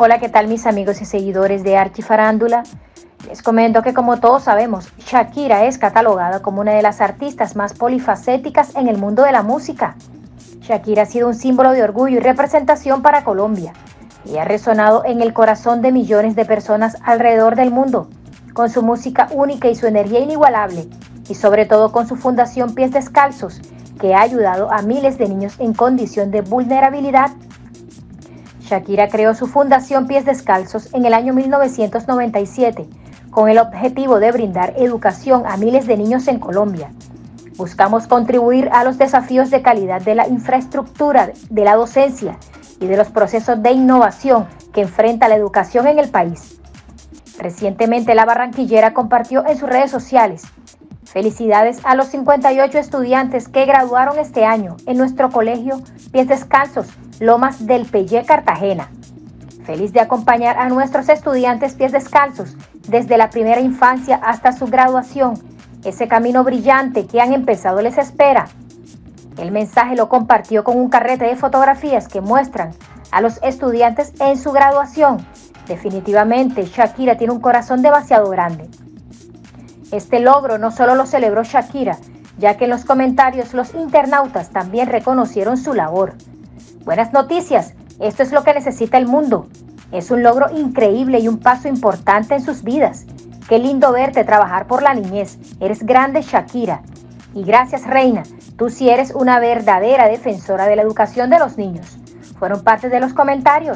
Hola, ¿qué tal mis amigos y seguidores de Archifarándula? Les comento que como todos sabemos, Shakira es catalogada como una de las artistas más polifacéticas en el mundo de la música. Shakira ha sido un símbolo de orgullo y representación para Colombia y ha resonado en el corazón de millones de personas alrededor del mundo, con su música única y su energía inigualable, y sobre todo con su fundación Pies Descalzos, que ha ayudado a miles de niños en condición de vulnerabilidad. Shakira creó su fundación Pies Descalzos en el año 1997 con el objetivo de brindar educación a miles de niños en Colombia. Buscamos contribuir a los desafíos de calidad de la infraestructura, de la docencia y de los procesos de innovación que enfrenta la educación en el país. Recientemente la barranquillera compartió en sus redes sociales: felicidades a los 58 estudiantes que graduaron este año en nuestro colegio Pies Descalzos, Lomas del Pellé, Cartagena. Feliz de acompañar a nuestros estudiantes Pies Descalzos desde la primera infancia hasta su graduación. Ese camino brillante que han empezado les espera. El mensaje lo compartió con un carrete de fotografías que muestran a los estudiantes en su graduación. Definitivamente, Shakira tiene un corazón demasiado grande. Este logro no solo lo celebró Shakira, ya que en los comentarios los internautas también reconocieron su labor. Buenas noticias, esto es lo que necesita el mundo. Es un logro increíble y un paso importante en sus vidas. Qué lindo verte trabajar por la niñez. Eres grande, Shakira. Y gracias, reina. Tú sí eres una verdadera defensora de la educación de los niños. Fueron parte de los comentarios.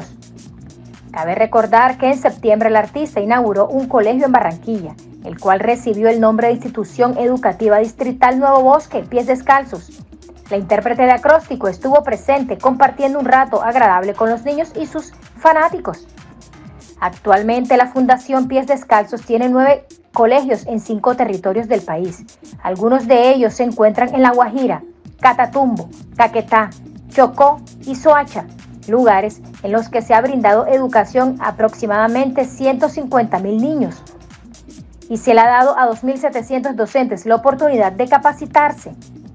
Cabe recordar que en septiembre el artista inauguró un colegio en Barranquilla, el cual recibió el nombre de Institución Educativa Distrital Nuevo Bosque, Pies Descalzos. La intérprete de acróstico estuvo presente compartiendo un rato agradable con los niños y sus fanáticos. Actualmente la Fundación Pies Descalzos tiene 9 colegios en 5 territorios del país. Algunos de ellos se encuentran en La Guajira, Catatumbo, Caquetá, Chocó y Soacha, lugares en los que se ha brindado educación a aproximadamente 150.000 niños y se le ha dado a 2.700 docentes la oportunidad de capacitarse.